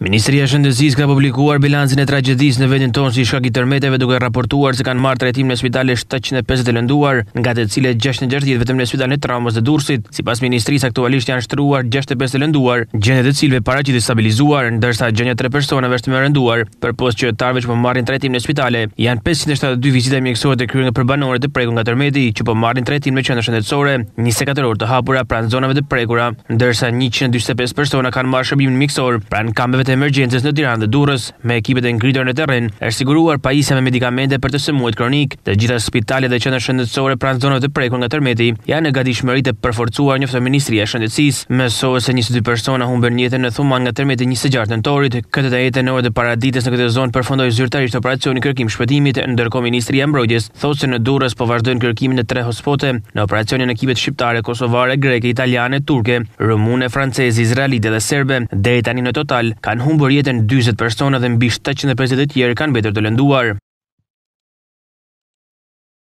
Ministria e Shëndetësisë ka publikuar bilancin e tragjedisë në vendin tonë si shkak i tërmeteve, duke raportuar se kanë marrë trajtim në spitale 750 të lënduar, nga të cilët 66 vetëm në spitalin e traumës të Durrësit. Sipas ministrisë, aktualisht janë shtruar 65 të lënduar, gjendjet e cilëve paraqitet stabilizuar, ndërsa gjendja 3 personave është më rënduar. Përposhtë qytetarëve që po marrin trajtim në spitale, janë 572 vizita mjekësore të kryer nga përbanorët e prekur nga tërmeti, që po marrin trajtim në qendra shëndetësore, 24 orë të hapura pranë zonave të prekura, ndërsa 145 persona kanë marrë shërbimin mjekësor pranë kampeve të emergjencës në Tiranë dhe Durrës. Me ekipet e ngritura në terren është siguruar pajisja me medikamente për të sëmujt kronik. Të gjitha spitalet dhe qendrat shëndetësore pranë zonave të prekur nga tërmeti janë në gatishmëri të përforcuar, njofton Ministria e Shëndetësisë. Mësohet se 22 persona humbën jetën në Thuman nga tërmeti 26 nëntorit. Këtë të jetën në orët e paradites në këtë zonë përfundoi zyrtarisht operacioni kërkim shpëtimit, ndërkohë Ministria e Mbrojtjes thotë se në Durrës po vazhdojnë kërkimin në 3 hotspote në operacionin e ekipet shqiptare, kosovare, greke, italiane, turke, rumune, franceze, izraelite dhe serbe. Deri tani në total kanë humbur jetën 40 persona dhe mbi 750 të tjerë kanë mbetur të lënduar.